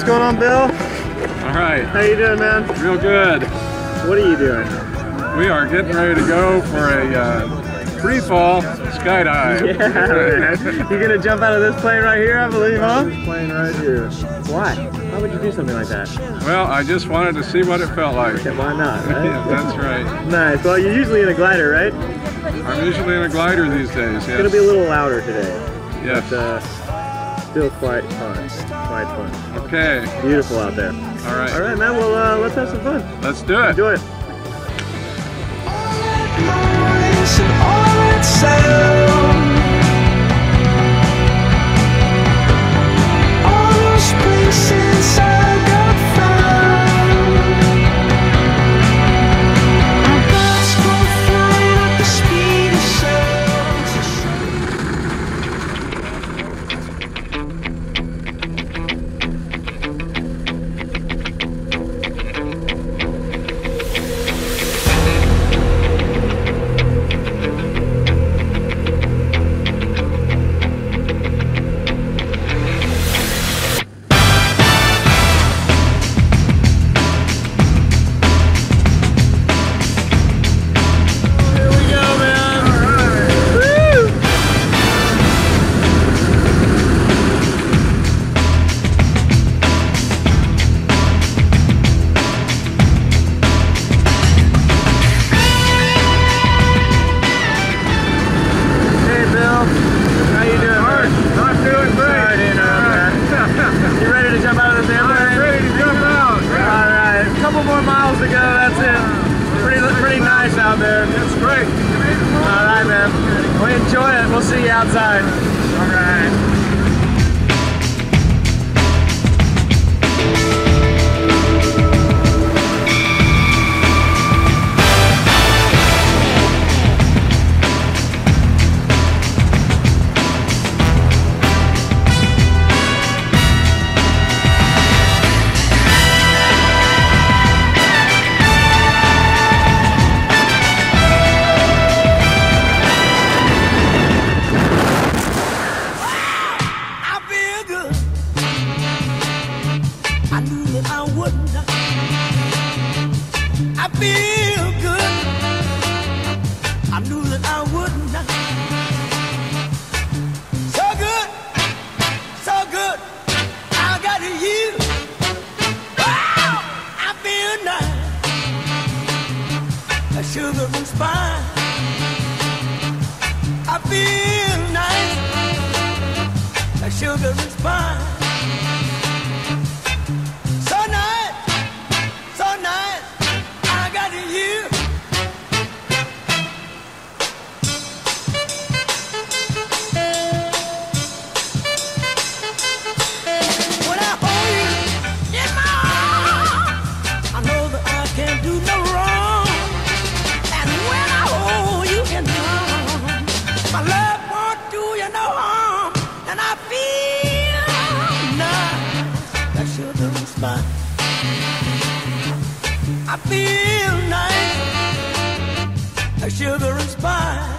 going on, Bill? All right. How you doing, man? Real good. What are you doing? We are getting ready to go for a free fall skydive. Yeah, man. You're gonna jump out of this plane right here, I believe, huh? This plane right here. Why? Why would you do something like that? Well, I just wanted to see what it felt like. Yeah, why not, right? Yeah, that's right. Nice. Well, you're usually in a glider, right? I'm usually in a glider these days, yes. It's gonna be a little louder today. Yes. But, still quite fun. Quite fun. Okay. Beautiful out there. All right. All right, man. Well, let's have some fun. Let's do it. Enjoy it. Miles to go, that's it. Pretty nice out there. It's great. All right, man. Well, enjoy it. We'll see you outside. All right. I knew that I wouldn't. I feel good. I knew that I wouldn't. So good, so good. I got you. Wow, I feel nice. A sugar and spice. I feel nice. A sugar and spice. I feel nice, a sugar and spice.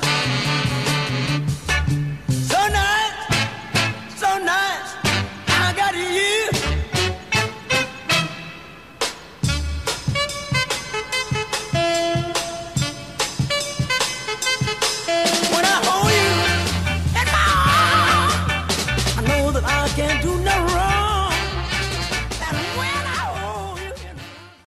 So nice, so nice, I got you. When I hold you in my arms, I know that I can't do no wrong.